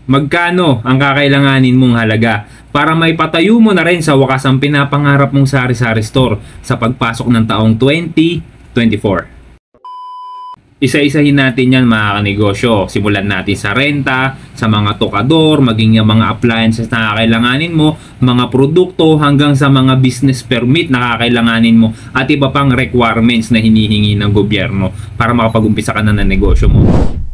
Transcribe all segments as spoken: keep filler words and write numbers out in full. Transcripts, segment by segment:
Magkano ang kakailanganin mong halaga para maipatayo mo na rin sa wakas ang pinapangarap mong sari-sari store sa pagpasok ng taong twenty twenty-four? Isa-isahin natin yan mga kanegosyo. Simulan natin sa renta, sa mga tokador, maging yung mga appliances na kakailanganin mo, mga produkto, hanggang sa mga business permit na kakailanganin mo at iba pang requirements na hinihingi ng gobyerno para makapag-umpisa ka na ng negosyo mo.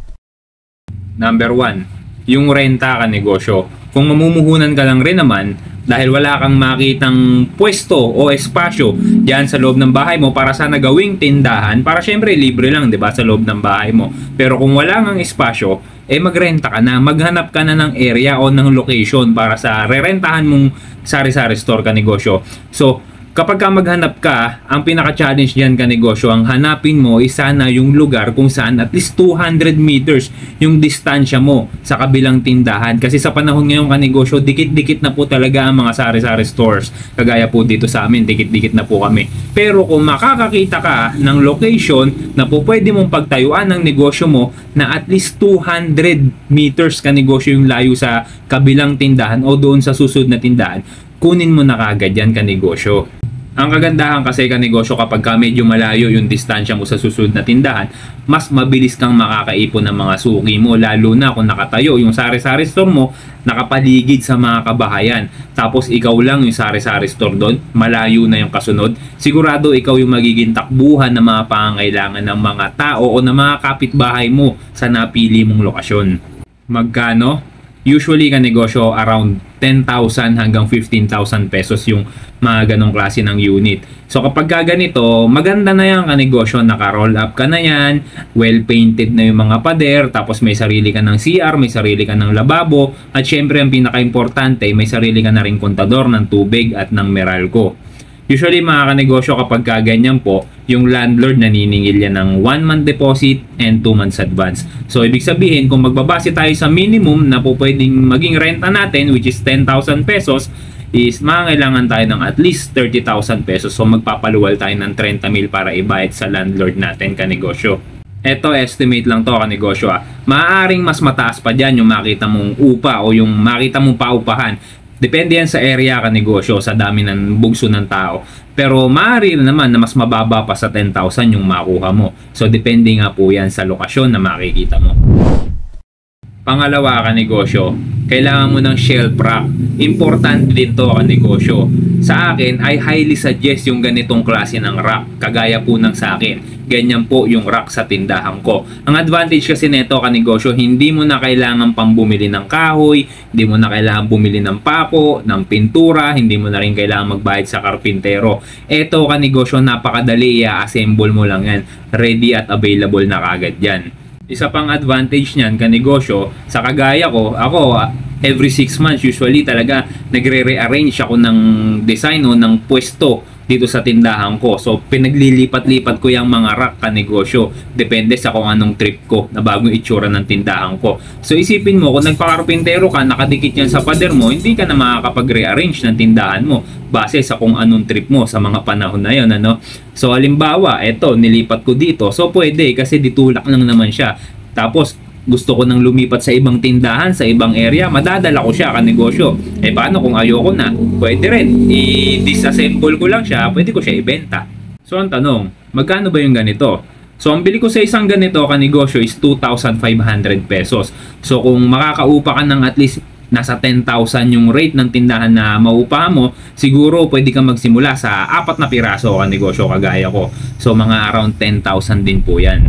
Number one, yung renta kanegosyo. Kung mamumuhunan ka lang rin naman, dahil wala kang makitang pwesto o espasyo diyan sa loob ng bahay mo para sana gawing tindahan, para syempre libre lang, 'di ba, sa loob ng bahay mo. Pero kung wala kang espasyo, eh magrenta ka na, maghanap ka na ng area o ng location para sa rerentahan mong sari-sari store kanegosyo. So, kapag ka maghanap ka, ang pinaka-challenge diyan kanegosyo, ang hanapin mo is sana yung lugar kung saan at least two hundred meters yung distansya mo sa kabilang tindahan. Kasi sa panahon ngayon kanegosyo, dikit-dikit na po talaga ang mga sari-sari stores. Kagaya po dito sa amin, dikit-dikit na po kami. Pero kung makakakita ka ng location na po pwede mong pagtayuan ng negosyo mo na at least two hundred meters kanegosyo yung layo sa kabilang tindahan o doon sa susunod na tindahan, kunin mo na kagad yan kanegosyo. Ang kagandahan kasi kanegosyo, kapag ka medyo malayo yung distansya mo sa susunod na tindahan, mas mabilis kang makakaipon ng mga suki mo, lalo na kung nakatayo yung sari-sari store mo nakapaligid sa mga kabahayan. Tapos ikaw lang yung sari-sari store doon, malayo na yung kasunod. Sigurado ikaw yung magiging takbuhan ng mga pangangailangan ng mga tao o ng mga kapitbahay mo sa napili mong lokasyon. Magkano? Usually kanegosyo around ten thousand hanggang fifteen thousand pesos yung mga ganong klase ng unit. So kapag ganito, maganda na yan kanegosyo, naka-roll up ka na yan, well painted na yung mga pader, tapos may sarili ka ng C R, may sarili ka ng lababo, at syempre ang pinaka-importante, may sarili ka na rin kontador ng tubig at ng Meralco. Usually mga kanegosyo, kapag kaganyan po, yung landlord naniningil yan ng one month deposit and two months advance. So ibig sabihin, kung magbabase tayo sa minimum na po pwedeng maging renta natin, which is ten thousand pesos, is mangangailangan tayo ng at least thirty thousand pesos. So magpapaluwal tayo ng thirty mil para ibayad sa landlord natin kanegosyo. Eto, estimate lang to kanegosyo ah. Maaaring mas mataas pa dyan yung makita mong upa o yung makita mong paupahan. Depende yan sa area kanegosyo, sa dami ng bugso ng tao. Pero maaari naman na mas mababa pa sa ten thousand yung makuha mo. So depende nga po yan sa lokasyon na makikita mo. Pangalawa kanegosyo, kailangan mo ng shelf rack. Importante din to kanegosyo. Sa akin, I highly suggest yung ganitong klase ng rack, kagaya po ng sa akin. Ganyan po yung rack sa tindahan ko. Ang advantage kasi nito kanegosyo, hindi mo na kailangan pang bumili ng kahoy, hindi mo na kailangan bumili ng pako, ng pintura, hindi mo na rin kailangan magbayad sa karpintero. Eto kanegosyo, napakadali, i-assemble mo lang yan. Ready at available na kagad yan. Isa pang advantage niyan kanegosyo, sa kagaya ko, ako every six months usually talaga nagre-rearrange ako ng design o ng pwesto dito sa tindahan ko. So pinaglilipat-lipat ko yung mga rack kanegosyo, depende sa kung anong trip ko na bagong itsura ng tindahan ko. So isipin mo, kung nagpakarpintero ka, nakadikit yan sa pader mo, hindi ka na makakapag-rearrange ng tindahan mo base sa kung anong trip mo sa mga panahon na yon, ano. So halimbawa, eto nilipat ko dito, so pwede kasi ditulak lang naman siya. Tapos gusto ko nang lumipat sa ibang tindahan, sa ibang area, madadala ko siya kanegosyo. Eh paano kung ayoko na? Pwede rin, i-disassemble ko lang siya, pwede ko siya ibenta. So ang tanong, magkano ba yung ganito? So ang bili ko sa isang ganito kanegosyo is two thousand five hundred pesos. So kung makakaupa ka ng at least nasa ten thousand yung rate ng tindahan na maupa mo, siguro pwede kang magsimula sa apat na piraso kanegosyo kagaya ko. So mga around ten thousand din po yan.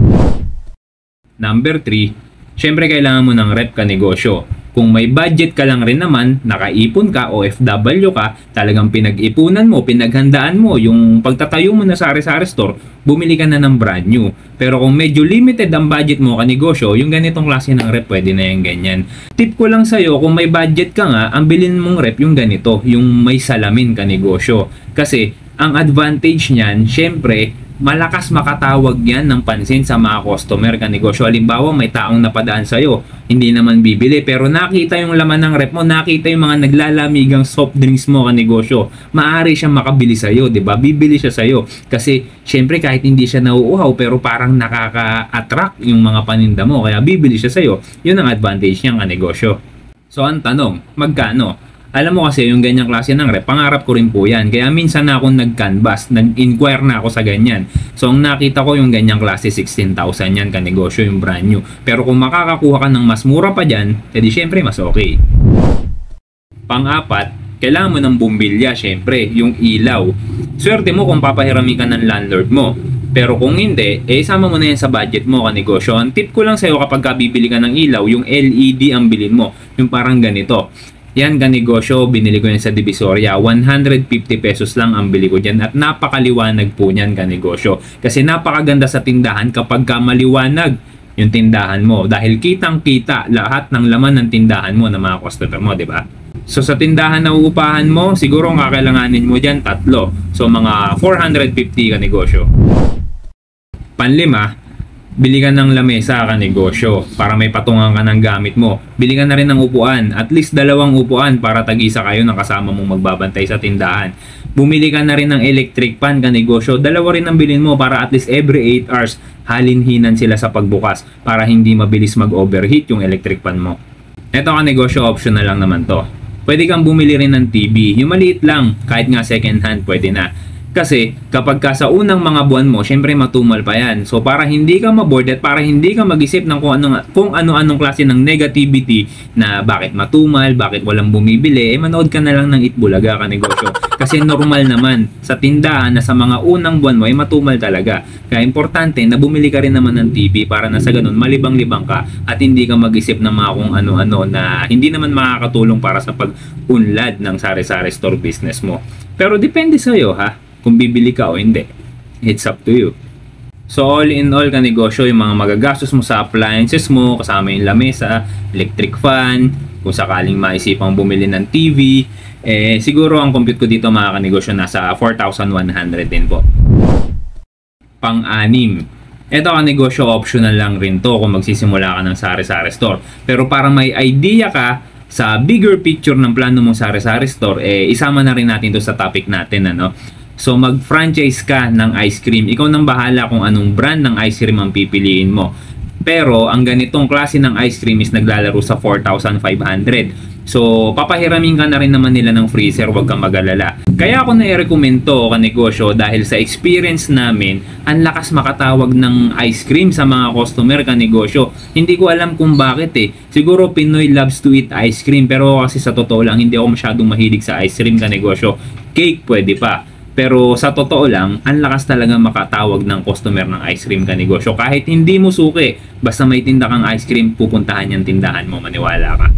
Number three, syempre kailangan mo ng rep kanegosyo. Kung may budget ka lang rin naman, nakaipon ka o F W ka, talagang pinag-ipunan mo, pinaghandaan mo yung pagtatayo mo na sari-sari store, bumili ka na ng brand new. Pero kung medyo limited ang budget mo kanegosyo, yung ganitong klase ng rep pwede na yung ganyan. Tip ko lang sa'yo, kung may budget ka nga, ang bilhin mong rep yung ganito, yung may salamin kanegosyo. Kasi ang advantage niyan, syempre, malakas makatawag yan ng pansin sa mga customer kanegosyo. Halimbawa, may taong napadaan sa'yo, hindi naman bibili, pero nakita yung laman ng rep mo, nakita yung mga naglalamigang soft drinks mo kanegosyo, maaari siyang makabili sa'yo, diba? Bibili siya sa'yo. Kasi, syempre, kahit hindi siya nauuhaw, pero parang nakaka-attract yung mga paninda mo, kaya bibili siya sa'yo. Yun ang advantage niyang kanegosyo. So ang tanong, magkano? Alam mo kasi yung ganyang klase ng rep, pangarap ko rin po yan. Kaya minsan na akong nag-canvas, nag-inquire na ako sa ganyan. So ang nakita ko yung ganyang klase, sixteen thousand yan kanegosyo, yung brand new. Pero kung makakakuha ka ng mas mura pa dyan, edi syempre mas okay. Pang-apat, kailangan mo ng bumbilya, syempre, yung ilaw. Swerte mo kung papahirami ka ng landlord mo. Pero kung hindi, eh isama mo na yan sa budget mo kanegosyo. Ang tip ko lang sa'yo kapag ka bibili ka ng ilaw, yung L E D ang bilhin mo. Yung parang ganito. Yan kanegosyo, binili ko yan sa Divisoria. one hundred fifty pesos lang ang bili ko dyan. At napakaliwanag po yan kanegosyo. Kasi napakaganda sa tindahan kapag ka maliwanag yung tindahan mo. Dahil kitang-kita lahat ng laman ng tindahan mo na mga customer mo, di ba? So sa tindahan na uupahan mo, siguro ang kakailanganin mo dyan, tatlo. So mga four hundred fifty kanegosyo. Panlima, bili ka ng lamesa kanegosyo para may patungan ka ng gamit mo. Bili ka na rin ng upuan, at least dalawang upuan para tag-isa kayo ng kasama mong magbabantay sa tindahan. Bumili ka na rin ng electric pan kanegosyo. Dalawa rin ang bilhin mo para at least every eight hours halinhinan sila sa pagbukas para hindi mabilis mag-overheat yung electric pan mo. Ito kanegosyo, optional lang naman to. Pwede kang bumili rin ng T V. Yung maliit lang, kahit nga second hand, pwede na. Kasi kapag ka sa unang mga buwan mo, syempre matumal pa yan. So para hindi ka maboard at para hindi ka mag-isip ng kung ano kung ano-anong klase ng negativity na bakit matumal, bakit walang bumibili, eh manood ka na lang ng Itbulaga kanegosyo. Kasi normal naman sa tindahan na sa mga unang buwan mo ay matumal talaga. Kaya importante na bumili ka rin naman ng T V para na sa ganun malibang-libang ka at hindi ka mag-isip ng mga kung ano-ano na hindi naman makakatulong para sa pag-unlad ng sari-sari store business mo. Pero depende sa'yo ha, kung bibili ka o hindi. It's up to you. So all in all kanegosyo, yung mga magagastos mo sa appliances mo, kasama yung lamesa, electric fan, kung sakaling maisipang bumili ng T V, eh siguro ang compute ko dito mga kanegosyo nasa four thousand one hundred din po. Pang-anim, ito kanegosyo, optional lang rin to kung magsisimula ka ng sari-sari store. Pero para may idea ka sa bigger picture ng plano mong sari-sari store, eh isama na rin natin to sa topic natin, ano. So mag-franchise ka ng ice cream. Ikaw nang bahala kung anong brand ng ice cream ang pipiliin mo. Pero ang ganitong klase ng ice cream is naglalaro sa four thousand five hundred. So papahiramin ka na rin naman nila ng freezer, wag kang mag-alala. Kaya ako na-recommend to kanegosyo dahil sa experience namin, ang lakas makatawag ng ice cream sa mga customer kanegosyo. Hindi ko alam kung bakit eh. Siguro Pinoy loves to eat ice cream, pero kasi sa totoo lang hindi ako masyadong mahilig sa ice cream kanegosyo. Cake pwede pa. Pero sa totoo lang, ang lakas talaga makatawag ng customer ng ice cream kanegosyo. Kahit hindi mo suki, basta may tinda kang ice cream, pupuntahan yung tindahan mo, maniwala ka.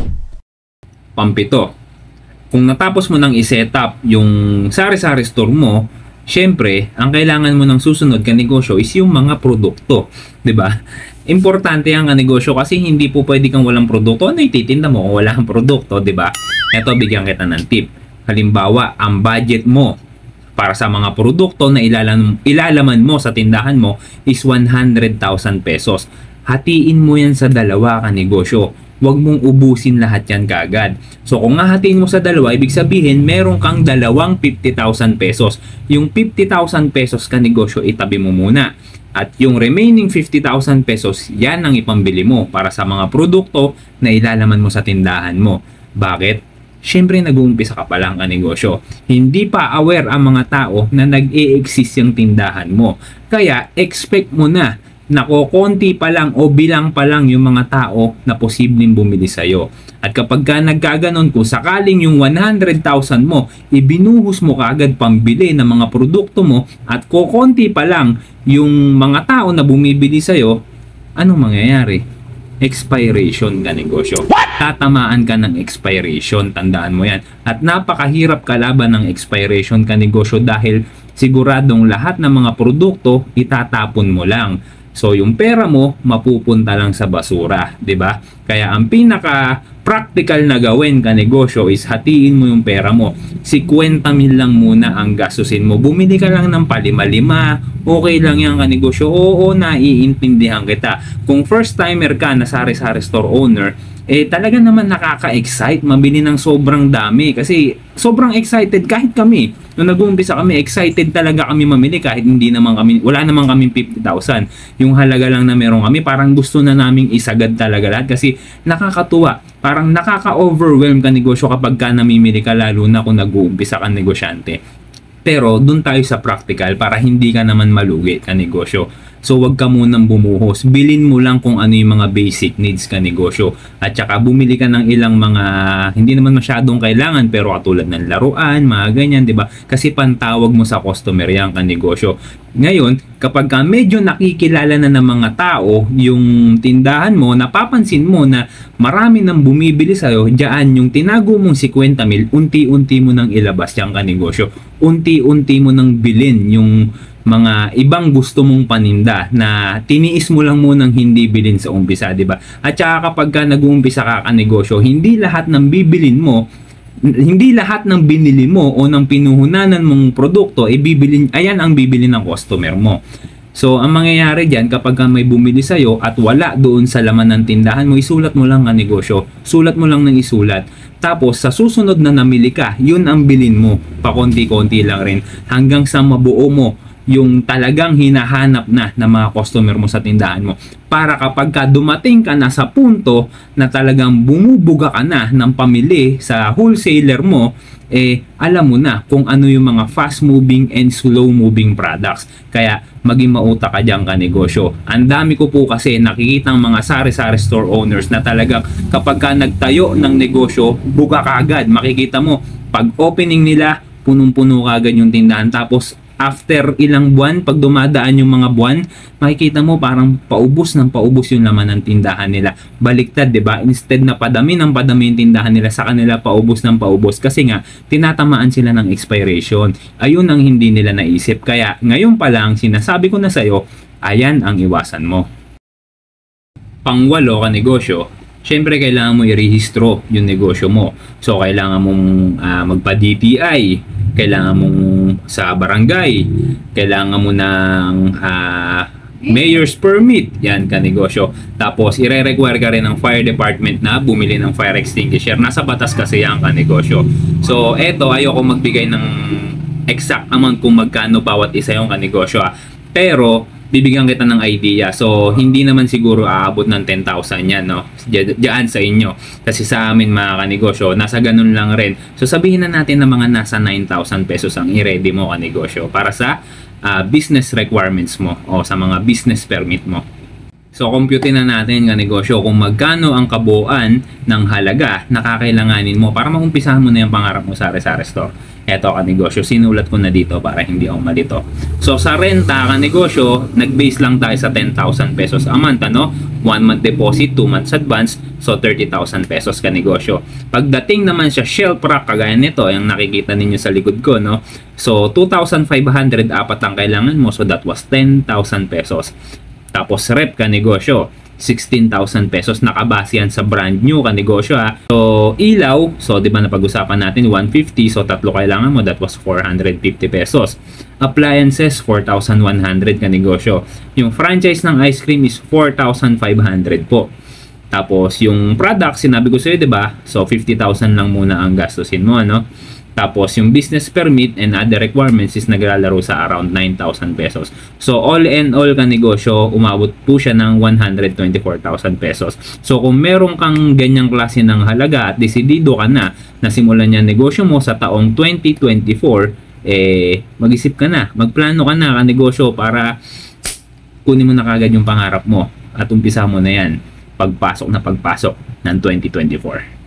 Pampito, kung natapos mo nang i-set up yung sari-sari store mo, syempre, ang kailangan mo ng susunod kanegosyo is yung mga produkto. Diba? Importante ang kanegosyo kasi hindi po pwede kang walang produkto. Ano ititinda mo kung wala kang produkto, diba? Ito, bigyan kita ng tip. Halimbawa, ang budget mo para sa mga produkto na ilalaman, ilalaman mo sa tindahan mo is one hundred thousand pesos. Hatiin mo yan sa dalawa kanegosyo. Huwag mong ubusin lahat yan kaagad. So kung hahatiin mo sa dalawa, ibig sabihin meron kang dalawang fifty thousand pesos. Yung fifty thousand pesos kanegosyo, itabi mo muna. At yung remaining fifty thousand pesos, yan ang ipambili mo para sa mga produkto na ilalaman mo sa tindahan mo. Bakit? Siyempre nag-uumpisa ka pa lang kanegosyo. Hindi pa aware ang mga tao na nag-e-exist yung tindahan mo. Kaya expect mo na na kokonti pa lang o bilang pa lang yung mga tao na posibleng bumili sa'yo. At kapag ka nagkaganon, kung sakaling yung one hundred thousand mo, ibinuhos mo kaagad pambili ng mga produkto mo at kokonti pa lang yung mga tao na bumibili sa'yo, anong mangyayari? Expiration kanegosyo. Tatamaan ka ng expiration, tandaan mo yan. At napakahirap kalaban ng expiration kanegosyo dahil siguradong lahat ng mga produkto itatapon mo lang. So yung pera mo mapupunta lang sa basura, 'di ba? Kaya ang pinaka practical na gawin kanegosyo is hatiin mo yung pera mo. fifty mil lang muna ang gastusin mo. Bumili ka lang ng palima-lima. Okay lang yan kanegosyo. Oo, naiintindihan kita. Kung first timer ka na sari-sari store owner, eh talaga naman nakaka-excite, mabili ng sobrang dami kasi sobrang excited kahit kami. Nung nag-uumpisa kami, excited talaga kami mamili kahit hindi naman kami, wala naman kaming fifty thousand. Yung halaga lang na meron kami, parang gusto na naming isagad talaga lahat kasi nakakatuwa. Parang nakaka-overwhelm ka negosyo kapag ka namimili ka, lalo na kung nag-uumpisa ka negosyante. Pero doon tayo sa practical para hindi ka naman malugi ka negosyo. So wag ka munang bumuhos. Bilin mo lang kung ano yung mga basic needs ka negosyo. At saka bumili ka ng ilang mga hindi naman masyadong kailangan pero katulad ng laruan, mga ganyan, 'di ba? Kasi pantawag mo sa customer yan ka negosyo. Ngayon, kapag ka medyo nakikilala na ng mga tao yung tindahan mo, napapansin mo na marami nang bumibili sa'yo, diyan yung tinago mong fifty mil, unti-unti mo nang ilabas yan ka negosyo. Unti-unti mo nang bilin yung mga ibang gusto mong paninda na tiniis mo lang munang hindi bilin sa umpisa, di ba? At saka kapag ka nag-uumpisa ka ka negosyo, hindi lahat ng bibilin mo, hindi lahat ng binili mo o ng pinuhunanan mong produkto, e bibilin, ayan ang bibili ng customer mo. So, ang mangyayari dyan, kapag ka may bumili sa'yo at wala doon sa laman ng tindahan mo, isulat mo lang ang negosyo. Sulat mo lang ng isulat. Tapos, sa susunod na namili ka, yun ang bilin mo. Pakonti-konti lang rin. Hanggang sa mabuo mo yung talagang hinahanap na ng mga customer mo sa tindahan mo. Para kapag ka dumating ka na sa punto na talagang bumubuga ka na ng pamili sa wholesaler mo, eh alam mo na kung ano yung mga fast moving and slow moving products. Kaya maging mautak ka dyan ka negosyo. Ang dami ko po kasi nakikita ng mga sari-sari store owners na talagang kapag ka nagtayo ng negosyo, buga ka agad. Makikita mo, pag opening nila, punong-puno ka agad yung tindahan. Tapos after ilang buwan, pag dumadaan yung mga buwan, makikita mo parang paubos ng paubos yung laman ng tindahan nila. Baliktad, di ba? Instead na padami ng padami yung tindahan nila, sa kanila paubos ng paubos. Kasi nga, tinatamaan sila ng expiration. Ayun ang hindi nila naisip. Kaya, ngayon pa lang, sinasabi ko na sa'yo, ayan ang iwasan mo. Pangwalo ka negosyo, syempre kailangan mo i-rehistro yung negosyo mo. So, kailangan mong uh, magpa-D T I, kailangan mong sa barangay, kailangan mo ng uh, mayor's permit, yan ka negosyo. Tapos, ire-require ka rin ng fire department na bumili ng fire extinguisher. Nasa batas kasi yan ka negosyo. So, eto, ayoko magbigay ng exact amount kung magkano bawat isa yung ka negosyo. Pero, bibigyan kita ng idea. So, hindi naman siguro aabot ng ten thousand yan, no? Diyan sa inyo. Kasi sa amin, mga kanegosyo, nasa ganun lang rin. So, sabihin na natin na mga nasa nine thousand pesos ang i-ready mo kanegosyo para sa uh, business requirements mo o sa mga business permit mo. So, compute na natin kanegosyo kung magkano ang kabuuan ng halaga na kakailanganin mo para maumpisahan mo na yung pangarap mo sa sari-sari store. Eto ka negosyo, sinulat ko na dito para hindi ako malito. So sa renta ka negosyo, nag-base lang tayo sa ten thousand pesos a month, ano? one month deposit, two months advance, so thirty thousand pesos ka negosyo. Pagdating naman sa shelf rack, kagaya nito, yung nakikita ninyo sa likod ko, no? So two thousand five hundred, apat ang kailangan mo, so that was ten thousand pesos. Tapos rep ka negosyo, sixteen thousand pesos, nakabase yan sa brand new ka negosyo, ha. So ilaw, so di ba napag-usapan natin one fifty, so tatlo kailangan mo, that was four hundred fifty pesos. Appliances, four thousand one hundred ka negosyo. Yung franchise ng ice cream is four thousand five hundred po. Tapos yung product, sinabi ko sa'yo, di ba? So fifty thousand lang muna ang gastusin mo, ano? Tapos yung business permit and other requirements is naglalaro sa around nine thousand pesos. So all in all ka negosyo, umabot po siya ng one hundred twenty-four thousand pesos. So kung meron kang ganyang klase ng halaga at desidido ka na na simulan yung negosyo mo sa taong twenty twenty-four, eh mag-isip ka na, magplano ka na ka negosyo para kunin mo na kagad yung pangarap mo at umpisa mo na yan pagpasok na pagpasok ng twenty twenty-four.